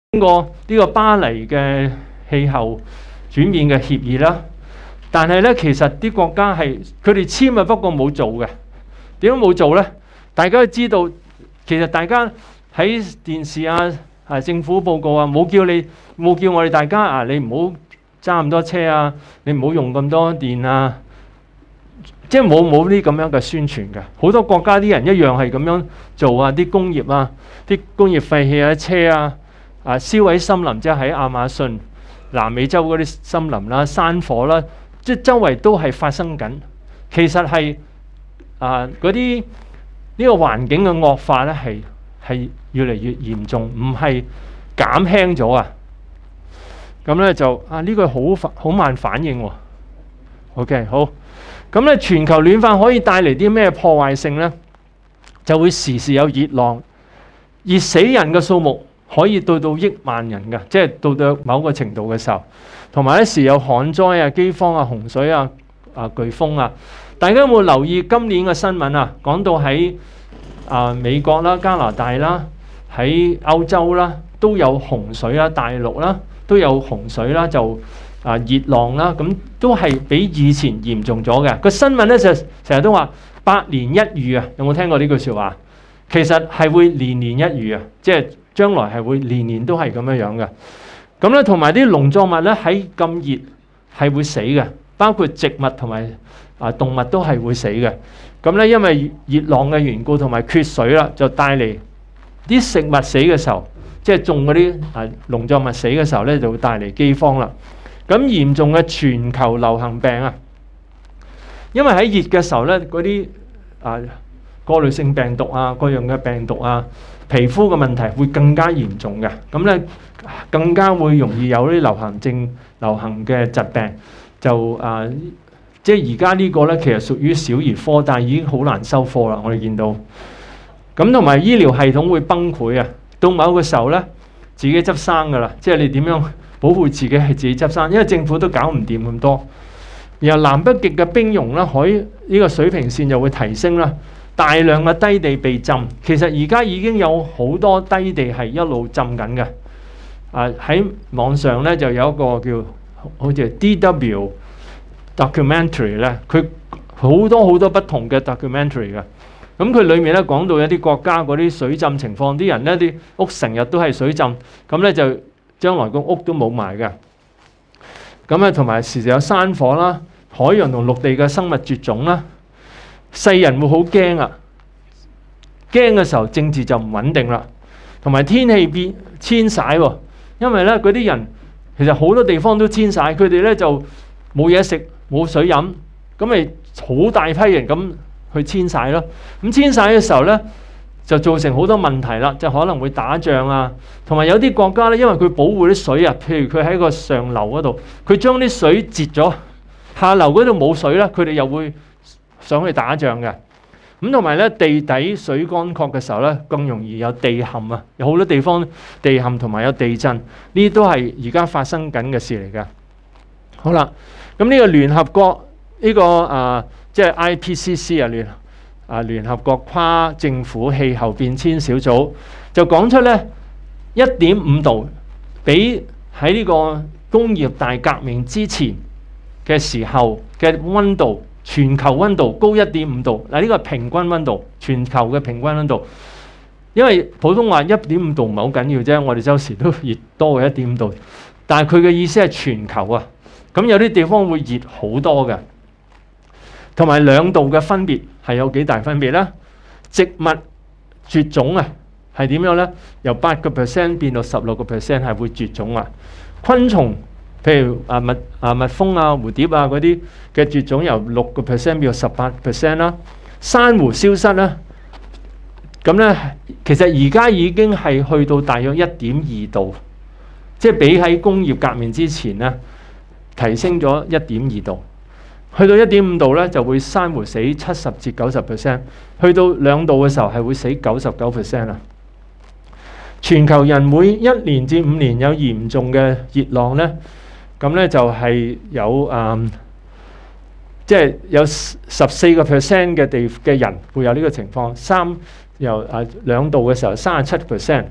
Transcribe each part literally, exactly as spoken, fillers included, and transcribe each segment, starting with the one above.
經過呢個巴黎嘅氣候轉變嘅協議啦，但係咧其實啲國家係佢哋簽啊，不過冇做嘅。點解冇做咧？大家都知道，其實大家喺電視啊、啊政府報告啊，冇叫你冇叫我哋大家啊，你唔好揸咁多車啊，你唔好用咁多電啊，即係冇冇啲咁樣嘅宣傳嘅。好多國家啲人一樣係咁樣做啊，啲工業啊、啲工業廢氣啊、車啊。啊！燒毀森林，即係喺亞馬遜、南美洲嗰啲森林啦、山火啦，即係周圍都係發生緊。其實係啊，嗰啲呢個環境嘅惡化咧，係係越嚟越嚴重，唔係減輕咗啊。咁咧就啊，呢個好好慢反應喎。OK， 好。咁咧，全球暖化可以帶嚟啲咩破壞性咧？就會時時有熱浪，熱死人嘅數目可以到到億萬人嘅，即係到到某個程度嘅時候，同埋一時有旱災啊、饑荒啊、洪水啊、啊颶風啊。大家有冇留意今年嘅新聞啊？講到喺啊美國啦、加拿大啦、喺歐洲啦都有洪水啦，大陸啦都有洪水啦，就啊熱浪啦，咁都係比以前嚴重咗嘅。個新聞咧就成日都話百年一遇啊，有冇聽過呢句説話？其實係會年年一遇啊，即係。將來係會年年都係咁樣樣嘅，咁咧同埋啲農作物咧喺咁熱係會死嘅，包括植物同埋啊動物都係會死嘅。咁咧因為熱浪嘅緣故同埋缺水啦，就帶嚟啲食物死嘅時候，即係種嗰啲啊農作物死嘅時候咧，就會帶嚟饑荒啦。咁嚴重嘅全球流行病啊，因為喺熱嘅時候咧，嗰啲啊過濾性病毒啊，各樣嘅病毒啊。皮膚嘅問題會更加嚴重嘅，咁咧更加會容易有啲流行症、流行嘅疾病。就啊、呃，即係而家呢個咧，其實屬於小兒科，但係已經好難收科啦。我哋見到，咁同埋醫療系統會崩潰啊！到某個時候咧，自己執生噶啦，即係你點樣保護自己係自己執生，因為政府都搞唔掂咁多。然後南北極嘅冰融啦，海呢個水平線就會提升啦。大量嘅低地被浸，其實而家已經有好多低地係一路浸緊嘅。啊喺網上咧就有一個叫好似 D W documentary 咧，佢好多好多不同嘅 documentary 嘅。咁佢裡面咧講到一啲國家嗰啲水浸情況，啲人咧啲屋成日都係水浸，咁咧就將來個屋都冇埋嘅。咁咧同埋時時有山火啦，海洋同陸地嘅生物絕種啦。世人會好驚啊！驚嘅時候，政治就唔穩定啦，同埋天氣變遷徙喎。因為咧嗰啲人其實好多地方都遷徙，佢哋咧就冇嘢食、冇水飲，咁咪好大批人咁去遷徙咯。咁遷徙嘅時候咧，就造成好多問題啦，就可能會打仗啊，同埋有啲國家咧，因為佢保護啲水啊，譬如佢喺個上流嗰度，佢將啲水截咗，下流嗰度冇水啦，佢哋又會上去打仗嘅。咁同埋咧地底水乾涸嘅時候咧，更容易有地陷啊！有好多地方地陷同埋有地震，呢啲都係而家發生緊嘅事嚟嘅。好啦，咁呢個聯合國呢、呢個啊，即係 I P C C 啊聯啊聯合國跨政府氣候變遷小組就講出咧一點五度，比喺呢個工業大革命之前嘅時候嘅溫度。全球溫度高一點五度，嗱呢個係平均溫度，全球嘅平均溫度。因為普通話一點五度唔係好緊要啫，我哋周時都熱多過一點五度。但係佢嘅意思係全球啊，咁有啲地方會熱好多嘅，同埋兩度嘅分別係有幾大分別咧？植物絕種啊，係點樣咧？由八個 percent 變到十六個 percent 係會絕種啊，昆蟲。譬如啊蜜啊蜜蜂啊蝴蝶啊嗰啲嘅絕種由六個 percent 變到十八 percent 啦，珊瑚消失啦，咁咧其實而家已經係去到大約一點二度，即係比喺工業革命之前咧提升咗一點二度，去到一點五度咧就會珊瑚死七十至九十 percent， 去到兩度嘅時候係會死九十九 percent 啦。全球人每一年至五年有嚴重嘅熱浪咧。咁咧就係有誒，即係有十四個 percent 嘅地嘅人會有呢個情況。三由誒兩度嘅時候三十七 percent，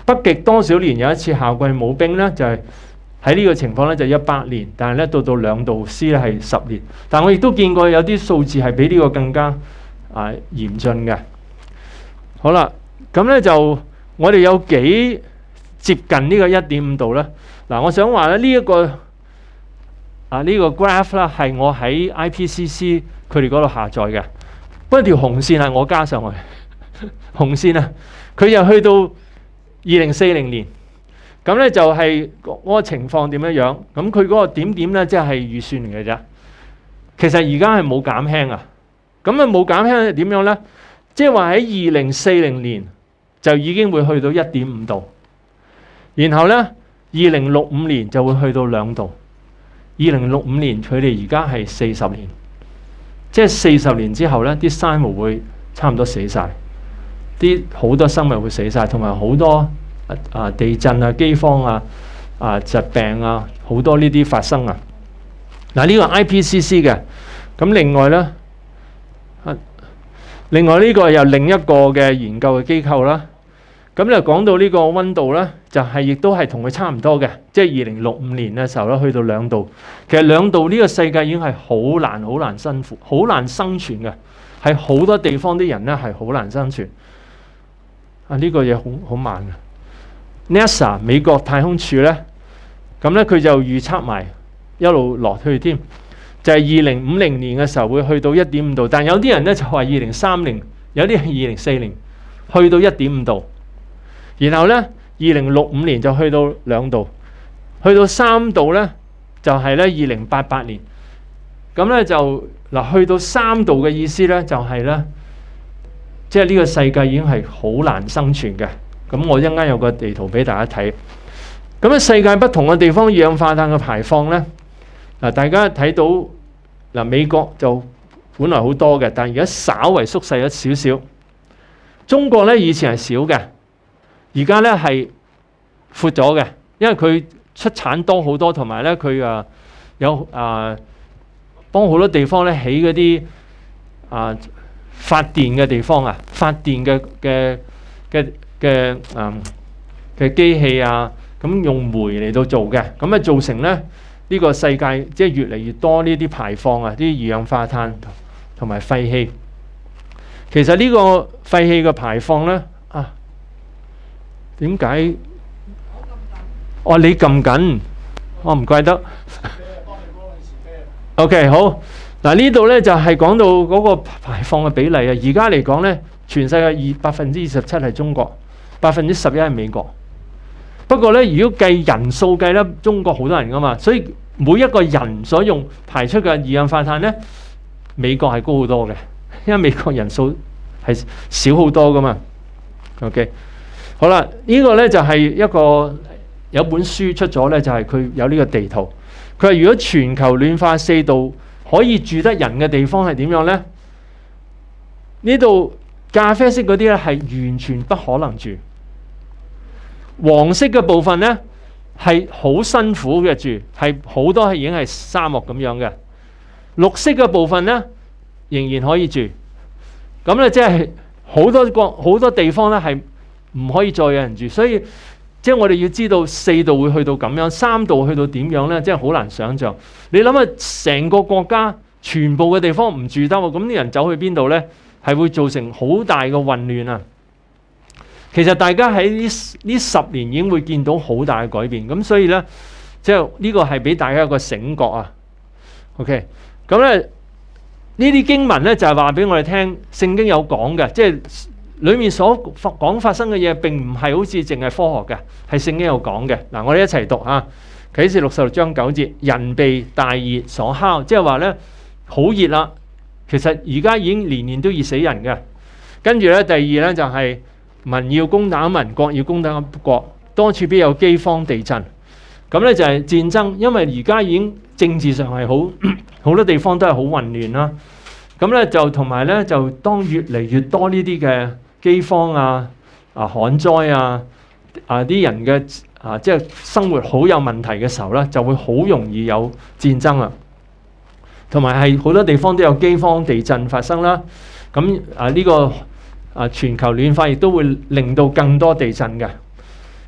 北極多少年有一次夏季冇冰咧？就係喺呢個情況咧，就一百年，但係咧到到兩度 C 咧係十年。但我亦都見過有啲數字係比呢個更加啊嚴峻嘅。好啦，咁咧就我哋有幾接近呢個一點五度咧？嗱，我想話咧呢一個啊呢個 graph 啦係我喺 I P C C 佢哋嗰度下載嘅，不過條紅線係我加上去，紅線啊，佢又去到二零四零年。咁咧就係嗰個情況點樣樣？咁佢嗰個點點咧，即係預算嚟嘅啫。其實而家係冇減輕啊。咁啊冇減輕係點樣咧？即係話喺二零四零年就已經會去到一點五度，然後咧二零六五年就會去到兩度。二零六五年佢哋而家係四十年，即係四十年之後咧，啲珊瑚會差唔多死晒，啲好多生物會死晒，同埋好多。啊！地震啊、饑荒啊、啊疾病啊，好多呢啲發生啊！嗱，呢個 I P C C 嘅，咁另外咧，啊，另外呢個又另一個嘅研究嘅機構啦。咁就講到呢個溫度咧，就係亦都係同佢差唔多嘅，即係二零六五年嘅時候咧，去到兩度。其實兩度呢個世界已經係好難、好難辛苦、好難生存嘅，係好多地方啲人咧係好難生存。啊，呢個嘢好好慢嘅。NASA 美國太空署咧，咁咧佢就預測埋一路落去添，就係二零五零年嘅時候會去到一點五度，但有啲人咧就話二零三零，有啲係二零四零去到一點五度，然後咧二零六五年就去到兩度，去到三度咧就係咧二零八八年，咁咧就嗱去到三度嘅意思咧就係咧，即係呢個世界已經係好難生存嘅。咁我一陣間有個地圖俾大家睇。咁喺世界不同嘅地方，二氧化碳嘅排放咧，嗱大家睇到嗱美國就本來好多嘅，但係而家稍為縮細咗少少。中國咧以前係少嘅，而家咧係闊咗嘅，因為佢出產多好多，同埋咧佢啊有啊幫好多地方咧起嗰啲啊發電嘅地方啊，發電嘅嘅嘅。嘅誒嘅機器啊，咁用煤嚟到做嘅，咁啊造成咧呢、呢個世界即係越嚟越多呢啲排放啊，啲二氧化碳同埋廢氣。其實呢個廢氣嘅排放咧啊，點解？哦，你撳緊，我唔怪得。OK， 好嗱，呢度咧就係、是、講到嗰個排放嘅比例啊。而家嚟講咧，全世界二百分之二十七係中國。百分之十一係美國，不過咧，如果計人數計咧，中國好多人噶嘛，所以每一個人所用排出嘅二氧化碳咧，美國係高好多嘅，因為美國人數係少好多噶嘛。OK， 好啦，呢、這個咧就係一個有本書出咗咧，就係佢有呢個地圖。佢話如果全球暖化四度，可以住得人嘅地方係點樣咧？呢度咖啡色嗰啲咧係完全不可能住。黃色嘅部分咧係好辛苦嘅住，係好多係已經係沙漠咁樣嘅。綠色嘅部分咧仍然可以住。咁咧即係好多國好多地方咧係唔可以再有人住，所以即係我哋要知道四度會去到咁樣，三度去到點樣咧，即係好難想像。你諗下成個國家全部嘅地方唔住得喎，咁啲人走去邊度咧？係會造成好大嘅混亂啊！其實大家喺呢呢十年已經會見到好大嘅改變，咁所以咧，即係呢個係俾大家一個醒覺啊。OK，咁咧呢啲經文咧就係話俾我哋聽，聖經有講嘅，即係裡面所講發生嘅嘢並唔係好似淨係科學嘅，係聖經有講嘅。嗱，我哋一齊讀啊，啟示六十六章九節，人被大熱所烤，即係話咧好熱啦。其實而家已經年年都熱死人嘅。跟住咧，第二咧就係、是、民要攻打民，國要攻打國，多處必有饑荒、地震。咁咧就係戰爭，因為而家已經政治上係好好多地方都係好混亂啦。咁咧就同埋咧就當越嚟越多呢啲嘅饑荒啊、啊旱災啊、啊啲人嘅啊即係生活好有問題嘅時候咧，就會好容易有戰爭啊。同埋係好多地方都有饑荒、地震發生啦。咁啊呢個啊全球暖化亦都會令到更多地震嘅。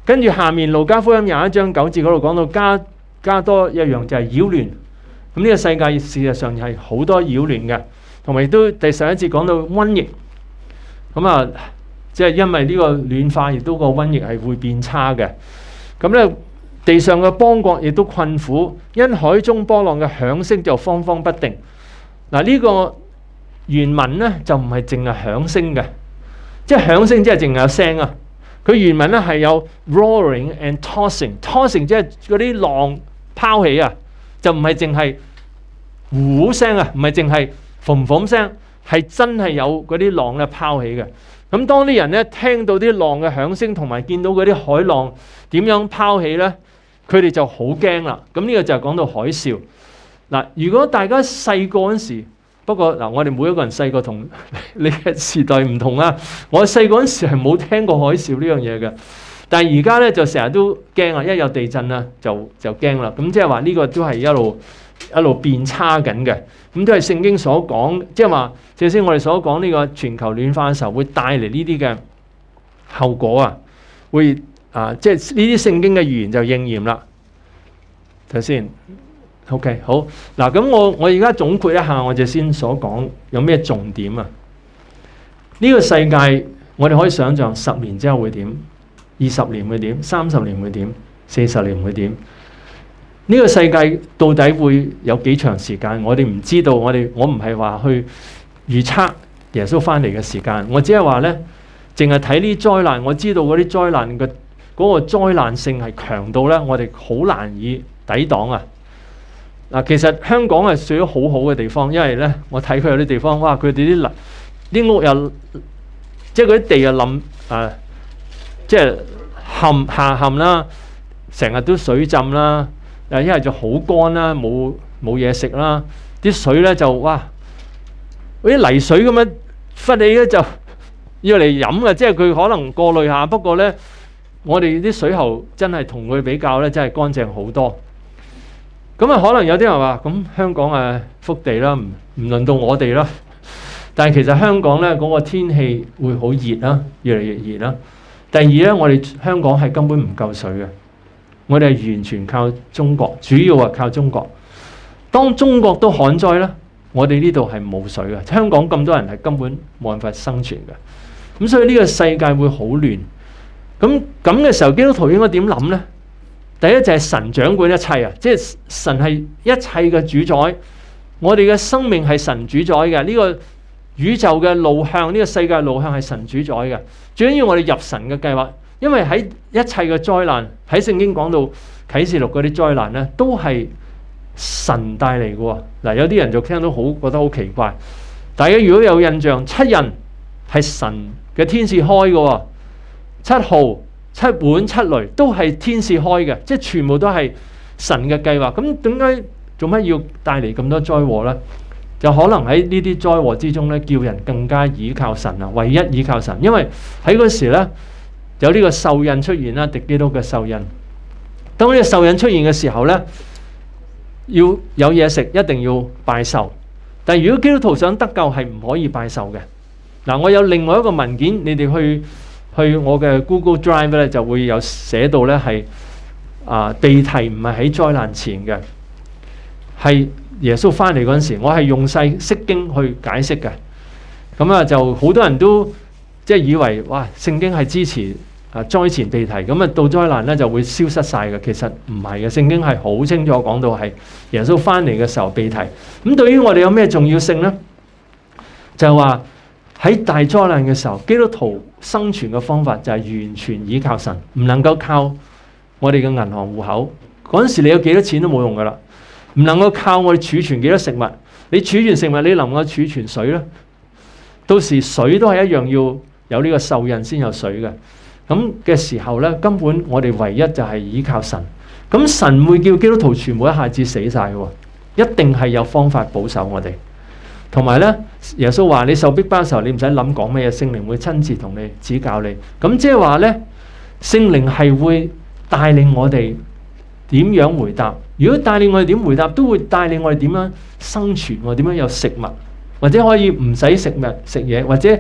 跟住下面路加福音廿一章九節嗰度講到加加多一樣就係擾亂。咁呢個世界事實上係好多擾亂嘅，同埋亦都第十一節講到瘟疫。咁啊，即係因為呢個暖化，亦都個瘟疫係會變差嘅。咁咧，地上嘅邦國亦都困苦，因海中波浪嘅響聲就慌慌不定。嗱，呢個原文咧就唔係淨係響聲嘅，即係響聲即係淨係有聲啊。佢原文咧係有 roaring and tossing，tossing 即係嗰啲浪拋起啊，就唔係淨係呼聲啊，唔係淨係嘭嘭聲，係真係有嗰啲浪咧拋起嘅。咁當啲人咧聽到啲浪嘅響聲，同埋見到嗰啲海浪點樣拋起咧，佢哋就好驚啦。咁呢個就係講到海嘯。嗱，如果大家細個嗰陣時，不過嗱，我哋每一個人細個同你嘅時代唔同啊。我細個嗰陣時係冇聽過海嘯呢樣嘢嘅，但係而家咧就成日都驚啊！一有地震啊，就就驚啦。咁即係話呢個都係一路一路變差緊嘅。咁都係聖經所講，即係話正先我哋所講呢個全球暖化嘅時候會帶嚟呢啲嘅後果啊，會啊，即係呢啲聖經嘅預言就應驗啦。睇先。OK， 好嗱，咁我我而家總括一下我哋先所講有咩重點啊？呢、這個世界我哋可以想象十年之後會點，二十年會點，三十年會點，四十年會點？呢、這個世界到底會有幾長時間？我哋唔知道。我哋我唔係話去預測耶穌翻嚟嘅時間，我只係話咧，淨係睇呢災難，我知道嗰啲災難嘅嗰個災難性係強到咧，我哋好難以抵擋啊！嗱，其實香港係屬於好好嘅地方，因為咧，我睇佢有啲地方，哇！佢哋啲樓、啲屋又即係嗰啲地又冧啊，即係陷下陷啦，成日都水浸啦，誒一係就好乾啦，冇冇嘢食啦，啲水咧就哇，嗰啲泥水咁樣忽起咧就要嚟飲嘅，即係佢可能過濾下，不過咧，我哋啲水喉真係同佢比較咧，真係乾淨好多。咁啊，可能有啲人話，咁香港啊福地啦，唔唔輪到我哋啦。但係其實香港咧嗰個天氣會好熱啦，越嚟越熱啦。第二咧，我哋香港係根本唔夠水嘅，我哋係完全靠中國，主要係靠中國。當中國都旱災咧，我哋呢度係冇水嘅。香港咁多人係根本冇辦法生存嘅。咁所以呢個世界會好亂。咁咁嘅時候，基督徒應該點諗咧？第一就係神掌管一切啊，即係神係一切嘅主宰，我哋嘅生命係神主宰嘅，呢個宇宙嘅路向，呢個世界路向係神主宰嘅。最緊要我哋入神嘅計劃，因為喺一切嘅災難，喺聖經講到啟示錄嗰啲災難咧，都係神帶嚟嘅喎。嗱，有啲人就聽到好覺得好奇怪，大家如果有印象，七印係神嘅天使開嘅喎，七號。七碗七雷都係天使開嘅，即係全部都係神嘅計劃。咁點解做乜要帶嚟咁多災禍呢？就可能喺呢啲災禍之中咧，叫人更加倚靠神啊！唯一倚靠神，因為喺嗰時咧有呢個獸印出現啦，敵基督嘅獸印。當呢個獸印出現嘅時候咧，要有嘢食，一定要拜獸。但係如果基督徒想得救，係唔可以拜獸嘅。嗱，我有另外一個文件，你哋去。去我嘅 Google Drive 咧就會有寫到咧係啊，被提唔係喺災難前嘅，係耶穌翻嚟嗰陣時，我係用晒釋經去解釋嘅。咁啊就好多人都即係以為哇聖經係支持啊災前被提，咁啊到災難咧就會消失晒嘅。其實唔係嘅，聖經係好清楚講到係耶穌翻嚟嘅時候被提。咁對於我哋有咩重要性咧？就係話。喺大災難嘅時候，基督徒生存嘅方法就係完全依靠神，唔能夠靠我哋嘅銀行戶口。嗰陣時你有幾多錢都冇用噶啦，唔能夠靠我哋儲存幾多食物。你儲存食物，你能夠儲存水咧？到時水都係一樣要有呢個獸印先有水嘅。咁嘅時候咧，根本我哋唯一就係依靠神。咁神會叫基督徒全部一下子死晒嘅，一定係有方法保守我哋。同埋咧，耶穌話：你受逼迫嘅時候，你唔使諗講咩嘢，聖靈會親自同你指教你。咁即係話咧，聖靈係會帶領我哋點樣回答。如果帶領我哋點回答，都會帶領我哋點樣生存，或點樣有食物，或者可以唔使食物食嘢，或者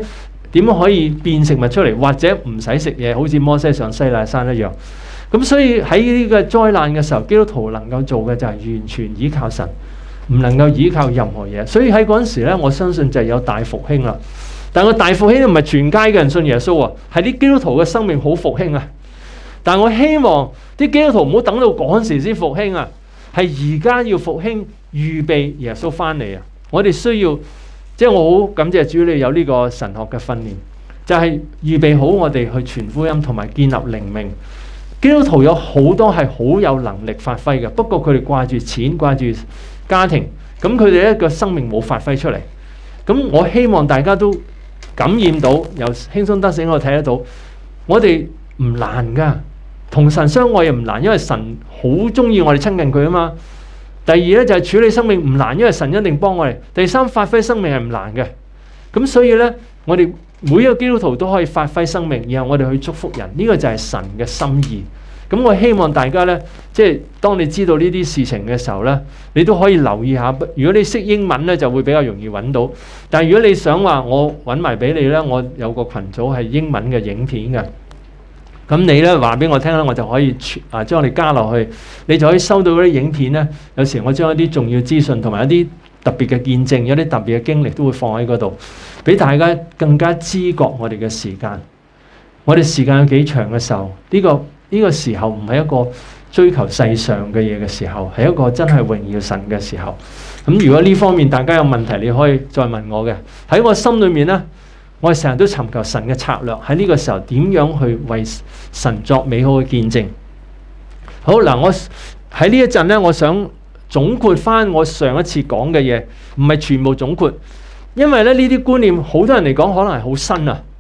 點樣可以變食物出嚟，或者唔使食嘢，好似摩西上西奈山一樣。咁所以喺呢個災難嘅時候，基督徒能夠做嘅就係完全依靠神，唔能夠依靠任何嘢。所以喺嗰陣時咧，我相信就有大復興啦。但個大復興唔係全街嘅人信耶穌啊，係啲基督徒嘅生命好復興啊。但我希望啲基督徒唔好等到嗰陣時先復興啊，係而家要復興，預備耶穌翻嚟啊！我哋需要，即係我好感謝主，你有呢個神學嘅訓練，就係預備好我哋去傳福音同埋建立靈命。基督徒有好多係好有能力發揮嘅，不過佢哋掛住錢、掛住家庭，咁佢哋一個生命冇發揮出嚟。咁我希望大家都感染到，由輕鬆得勝我睇得到，我哋唔難噶，同神相愛又唔難，因為神好中意我哋親近佢啊嘛。第二咧就係處理生命唔難，因為神一定幫我哋。第三，發揮生命係唔難嘅。咁所以咧，我哋每一個基督徒都可以發揮生命，然後我哋去祝福人，呢個就係神嘅心意。咁我希望大家咧，即係當你知道呢啲事情嘅時候咧，你都可以留意下。如果你識英文咧，就會比較容易揾到。但係如果你想話我揾埋俾你咧，我有個群組係英文嘅影片嘅。咁你咧話俾我聽啦，我就可以啊將我哋加落去，你就可以收到嗰啲影片咧。有時我將一啲重要資訊同埋一啲特別嘅見證，有啲特別嘅經歷都會放喺嗰度，俾大家更加知覺我哋嘅時間。我哋時間有幾長嘅時候，呢個呢個時候唔係一個追求世上嘅嘢嘅時候，係一個真係榮耀神嘅時候。咁如果呢方面大家有問題，你可以再問我嘅。喺我心裏面咧，我哋成日都尋求神嘅策略，喺呢個時候點樣去為神作美好嘅見證。好嗱，我喺呢一陣咧，我想總括翻我上一次講嘅嘢，唔係全部總括，因為咧呢啲觀念好多人嚟講可能係好新啊。